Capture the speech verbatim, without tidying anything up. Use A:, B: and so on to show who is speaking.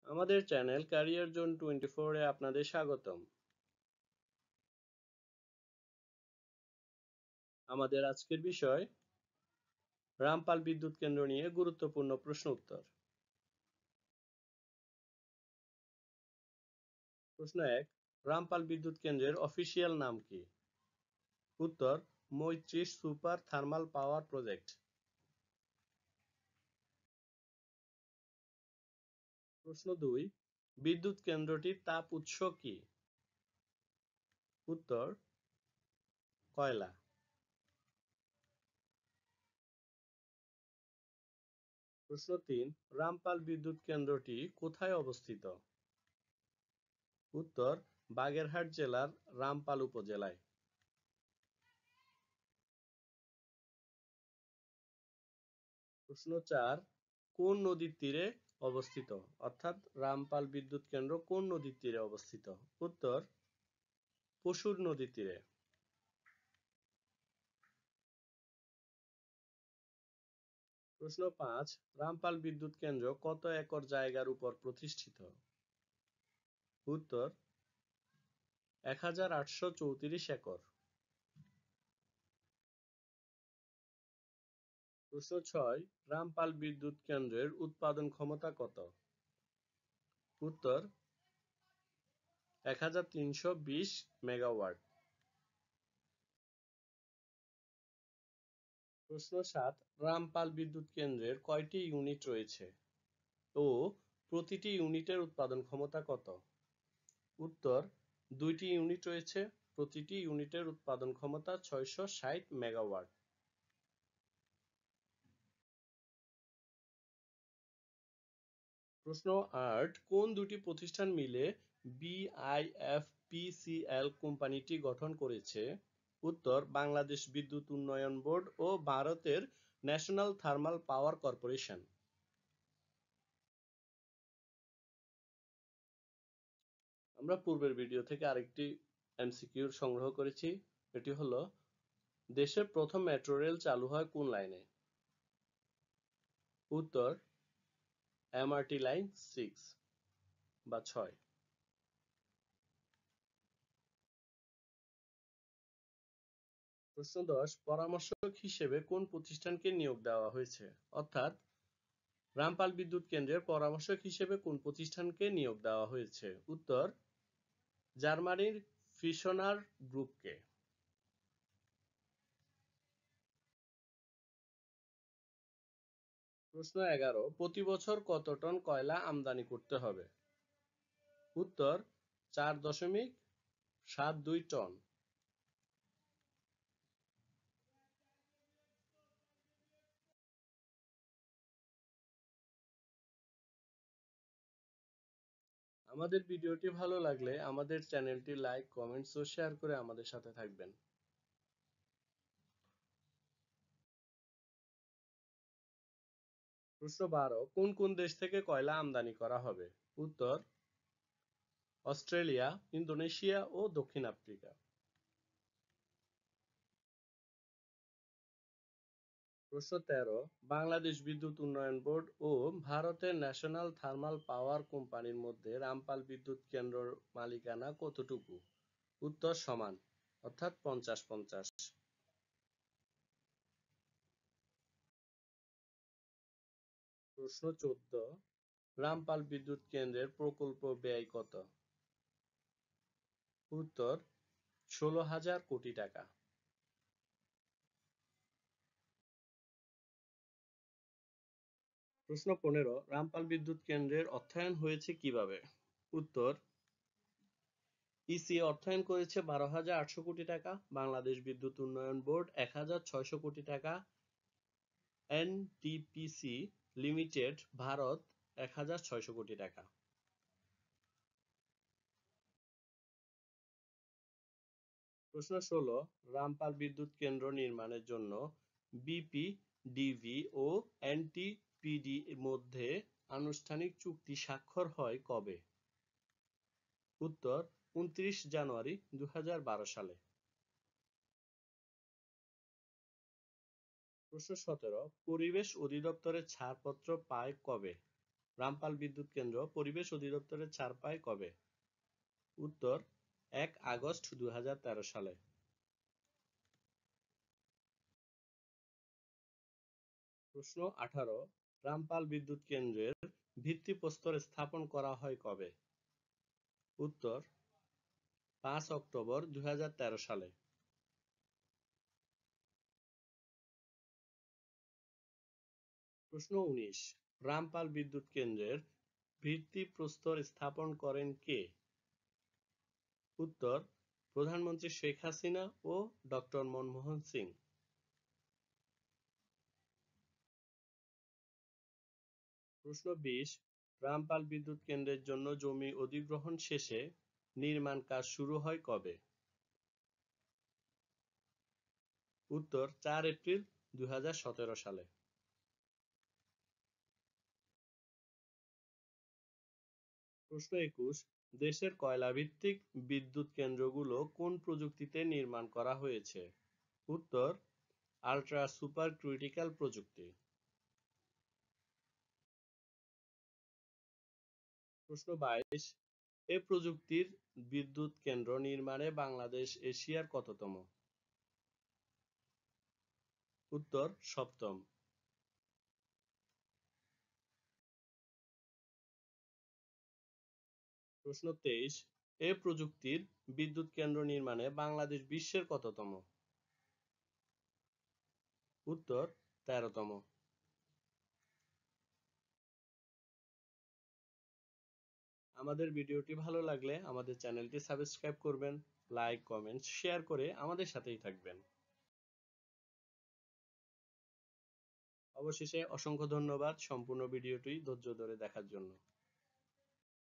A: আমাদের channel career zone twenty four এ আপনাদের স্বাগতম। আমাদের আজকের বিষয় রামপাল বিদ্যুৎ কেন্দ্র নিয়ে গুরুত্বপূর্ণ প্রশ্ন উত্তর। প্রশ্ন এক, রামপাল বিদ্যুৎ কেন্দ্রের অফিসিয়াল নাম কি? উত্তর, মৈত্রী সুপার থার্মাল পাওয়ার প্রজেক্ট। প্রশ্ন দুই, বিদ্যুৎ কেন্দ্রটির তাপ উৎস কি? উত্তর, কয়লা। প্রশ্ন তিন, রামপাল বিদ্যুৎ কেন্দ্রটি কোথায় অবস্থিত? উত্তর, বাগেরহাট জেলার রামপাল উপজেলায়। প্রশ্ন চার, কোন নদীর তীরে অবস্থিত? অর্থাৎ রামপাল বিদ্যুৎ কেন্দ্র কোন নদীর তীরে অবস্থিত? উত্তর, পশুর নদীর তীরে। প্রশ্ন পাঁচ, রামপাল বিদ্যুৎ কেন্দ্র কত একর জায়গার উপর প্রতিষ্ঠিত? উত্তর, এক হাজার আটশো চৌত্রিশ একর। প্রশ্ন ছয়, রামপাল বিদ্যুৎ কেন্দ্রের উৎপাদন ক্ষমতা কত? উত্তর, এক হাজার তিনশো বিশ মেগাওয়াট। প্রশ্ন সাত, রামপাল বিদ্যুৎ কেন্দ্রের কয়টি ইউনিট রয়েছে ও প্রতিটি ইউনিটের উৎপাদন ক্ষমতা কত? উত্তর, দুইটি ইউনিট রয়েছে, প্রতিটি ইউনিটের উৎপাদন ক্ষমতা ছয়শো ষাট মেগাওয়াট। প্রশ্ন আট, কোন দুটি প্রতিষ্ঠান মিলে বিআইএফপিসিএল কোম্পানিটি গঠন করেছে? উত্তর, বাংলাদেশ বিদ্যুৎ উন্নয়ন বোর্ড ও ভারতের ন্যাশনাল থার্মাল পাওয়ার কর্পোরেশন। আমরা পূর্বের ভিডিও থেকে আরেকটি এমসিকিউ সংগ্রহ করেছি। এটি হলো, দেশের প্রথম মেট্রো রেল চালু হয় কোন লাইনে? উত্তর, এমআরটি লাইন সিক্স বা ছয়। প্রশ্ন দশ, পরামর্শক হিসেবে কোন প্রতিষ্ঠানকে নিয়োগ দেওয়া হয়েছে? অর্থাৎ রামপাল বিদ্যুৎ কেন্দ্রের পরামর্শক হিসেবে কোন প্রতিষ্ঠানকে নিয়োগ দেওয়া হয়েছে? উত্তর, জার্মানির ফিশনার গ্রুপকে। প্রশ্ন এগারো, প্রতি বছর কত টন কয়লা আমদানি করতে হবে? উত্তর, চার দশমিক সাত দুই টন। আমাদের ভিডিওটি ভালো লাগলে আমাদের চ্যানেলটি লাইক, কমেন্টস ও শেয়ার করে আমাদের সাথে থাকবেন। প্রশ্ন বারো, কোন কোন দেশ থেকে কয়লা আমদানি করা হবে? উত্তর, অস্ট্রেলিয়া, ইন্দোনেশিয়া ও দক্ষিণ আফ্রিকা। প্রশ্ন তেরো, বাংলাদেশ বিদ্যুৎ উন্নয়ন বোর্ড ও ভারতের ন্যাশনাল থার্মাল পাওয়ার কোম্পানির মধ্যে রামপাল বিদ্যুৎ কেন্দ্রের মালিকানা কতটুকু? উত্তর, সমান, অর্থাৎ পঞ্চাশ পঞ্চাশ। প্রশ্ন চোদ্দ, রামপাল বিদ্যুৎ কেন্দ্রের প্রকল্প ব্যয় কত? উত্তর, ষোলো হাজার কোটি টাকা। প্রশ্ন পনেরো, রামপাল বিদ্যুৎ কেন্দ্রের অর্থায়ন হয়েছে কিভাবে? উত্তর, ইসি অর্থায়ন করেছে বারো হাজার আটশো কোটি টাকা, বাংলাদেশ বিদ্যুৎ উন্নয়ন বোর্ড এক হাজার ছয়শো কোটি টাকা, এনটিপিসি লিমিটেড ভারত এক হাজার ছয়শো কোটি টাকা। প্রশ্ন ষোলো, রামপাল বিদ্যুৎ কেন্দ্র নির্মাণের জন্য বিপিডিবি ও এনটিপিডি মধ্যে আনুষ্ঠানিক চুক্তি স্বাক্ষর হয় কবে? উত্তর, উনত্রিশ জানুয়ারি দুই হাজার বারো সালে। প্রশ্ন সতেরো, পরিবেশ অধিদপ্তরের ছাড়পত্র পায় কবে? রামপাল বিদ্যুৎ কেন্দ্র পরিবেশ অধিদপ্তরের ছাড় পায় কবে? উত্তর এক আগস্ট দুই হাজার তেরো সালে। প্রশ্ন আঠারো, রামপাল বিদ্যুৎ কেন্দ্রের ভিত্তিপ্রস্তর স্থাপন করা হয় কবে? উত্তর পাঁচ অক্টোবর দুই হাজার তেরো সালে। প্রশ্ন উনিশ, রামপাল বিদ্যুৎ কেন্দ্রের ভিত্তিপ্রস্তর স্থাপন করেন কে? উত্তর প্রধানমন্ত্রী শেখ হাসিনা ও ডক্টর মনমোহন সিং। প্রশ্ন বিশ, রামপাল বিদ্যুৎ কেন্দ্রের জন্য জমি অধিগ্রহণ শেষে নির্মাণ কাজ শুরু হয় কবে? উত্তর চার এপ্রিল দুই হাজার সতেরো সালে। প্রশ্ন একুশ, দেশের কয়লাভিত্তিক বিদ্যুৎ কেন্দ্রগুলো কোন প্রযুক্তিতে নির্মাণ করা হয়েছে? উত্তর আল্ট্রা সুপার ক্রিটিক্যাল প্রযুক্তি। প্রশ্ন বাইশ, এ প্রযুক্তির বিদ্যুৎ কেন্দ্র নির্মাণে বাংলাদেশ এশিয়ার কততম? উত্তর সপ্তম। প্রশ্ন তেইশ, এ প্রযুক্তির বিদ্যুৎ কেন্দ্র নির্মাণে বাংলাদেশ বিশ্বের কততম? উত্তর তেরোতম। আমাদের ভিডিওটি ভালো লাগলে আমাদের চ্যানেলটি সাবস্ক্রাইব করবেন, লাইক কমেন্ট শেয়ার করে আমাদের সাথেই থাকবেন। অবশেষে অসংখ্য ধন্যবাদ সম্পূর্ণ ভিডিওটি ধৈর্য ধরে দেখার জন্য।